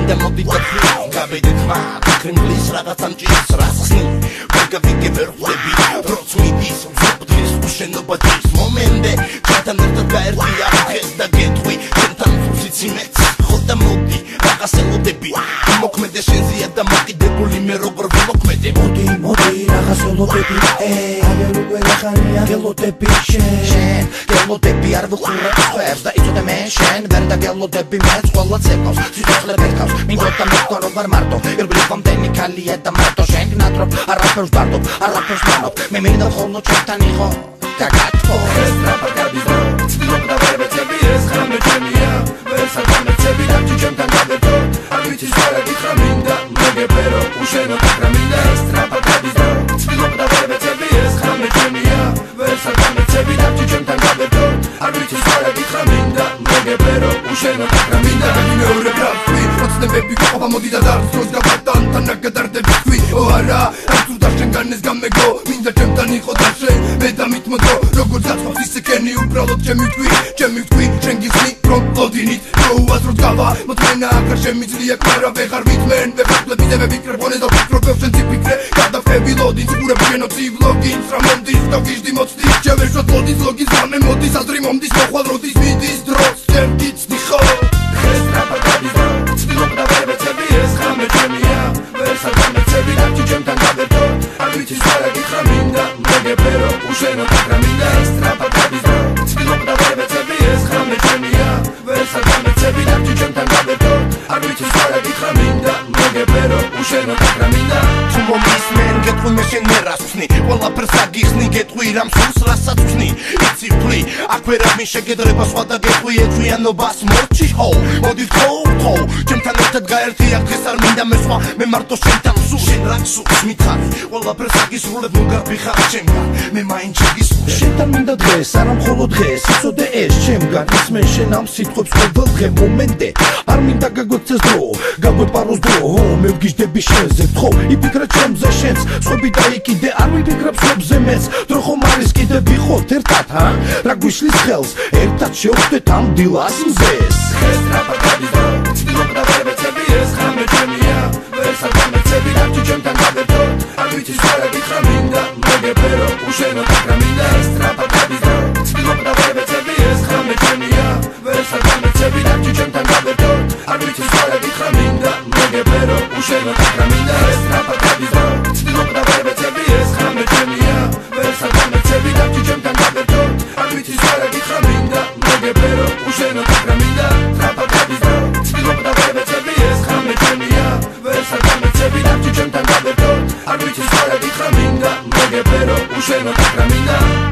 მინდა მოდი დაფრინავ გაბედეთმა დაქრენგლის რაღაც ამჭირს რასხსნი ვერ გავიგე ვერ ხვდები როც მიდის მზობდეს უშენობა დის მომენტე ჩვენთან ერთად გაერთია დღეს და გეტყვი ჩვენთან ფუსიცი მეც ხოდა მოდი რაღაც ელოდები მოქმედე შენზეა და მოკიდებული მე როგორ ვიმოქმედე მოდი რაღაც ელოდები აღერ უკვე ახალია გელოდები შენ გელოდები არ ვუხურებ ხვერს და იცოდე მე შენ ვერ და გელოდები მეც ყველა ცეკვავს სიცოცხლე ვერკავს მინდოდა მეკვა რომ ვარ მარტო ერგრიფამდენი ქალია და მარტო შენ გნატრობ არაფერს ვარდობ არაფერს ვანობ მე მინდა ხოლმე ჩვენთან იყო და გათხოვ ეს რაპა გადიზო ცდილობ და ვერ ვეცები ეს ხამე ჩემია ვერსა გამეცები და ჩვენთან გავერთო არ ვიცი სვარა გითხრა მინდა მოგებერო უშენო და მინდა ეს რაპა გადიზო ცდილობ და ვერ ვეცები ეს ხამე ჩემია ვერსა გამეცები და ჩვენთან გავერთო არ ვიცი სვარა გითხრა მინდა მოგებერო უშენო და მინდა მეორე გრაფი პროცესები ყობა მოდი და დარწმუნ გავატან თან გადარდები თქვი ო არა არ თუ და შენგანეს გამეგო მინდა ჩემთან იყო და შენ მე და მithმოდო როგორც აწყობს ისე კენი უბრალოდ ჩემი თქვი შენ გიხსნი რომ ლოდინით უაზროდ გავა მოთმენა აღარ შემიძლია კვარა ვეღარ ვითმენ ვეფხლები და ვიფიქრებ და ვფიქრობ შენ ციფიქრე გადაფები ლოდინს უბრებ შენოცი ვლოგინს რა მომდის და გიჟდი მოცდი შევეშოთ ლოდინს ლოგინს გამე მოდის აზრი მომდის მოხვალ როდის მიდის დროს შენ გიცდი ხო ეს რაპა გადიზო ცდილობ და ვერ ვეცები ეს ხამე ჩემია ვერსა გამეცები და ჩემთან გავერთო არ ვიცი სვარა გითხრა მინდა მოგებერო უშენო და მინდა ეს რაპა გადიზო ცდილობ და ვერ ვეცები ეს ხამე ჩემია ვერსა გამეცები და ჩემთან გავერთო არ ვიცი სვარა გითხრა მინდა მოგებერო უშენო და მინდა თუ მომისმენ გეტყვი მე შენ მე რას ვხსნი ყველაფერს აგიხსნი გეტყვი რამ სულს რასაც ვხსნი იცი ვფლი აქ ვერავინ შეგედრება სხვა და გეტყვი ეჭვიანობას მორჩი ჰო მოდი თქო ჩემთან ერთად გაერთია დღეს არ მინდა მე სხვა მე მარტო შენთან სულ შენ რაც სულს მითხარი ყველაფერს აგისრულებ ნუ გაფიხარ ჩემგან მე მაინც შეგისრულებ შენთან მინდა დღეს არა მხოლოდ დღეს იცოდე ეს ჩემგან ისმენ შენ ამ სიტყვებს ყოველ დღე მომენტე არ მინდა გაგვეცეს დრო გაგვეპაროს დრო მე ვგიჟდები შენზე თქო იფიქრე ჩემზე შენს სხვები დაიკიდე არ ვიფიქრებ სხვებზე მეც დრო ხომ არის კიდე ვიხოთ ერთად რა გვიშლის ხელს ერთად შევხვდეთ ამ დილას მზეს ეს რაპა გადიზო ცდილობ და ვერ ვეცები ეს ხამე ჩემია ვერსა გამეცები და ჩემთან გავერთო არ ვიცი სვარა გითხრა მინდა მოგებერო უშენო და მინდა ეს რაპა გადიზო ცდილობ და ვერ ვეცები ეს ხამე ჩემია ვერსა გამეცები და ჩემთან გავერთო არ ვიცი სვარა გითხრა მინდა მოგებერო უშენო და მინდა ეს რაპა გადიზო ცდილობ და ვერ ვეცები ეს ხამე ჩემია ვერსა გამეცები და ჩემთან გავერთო არ ვიცი სვარა გითხრა მინდა მოგებერო უშენო და მინდა რაპა გადიზო ცდილობ და ვერ ვეცები ეს ხამე ჩემია ვერსა გამეცები და ჩემთან გავერთო არ ვიცი სვარა გითხრა მინდა მოგებერო უშენო და მინდა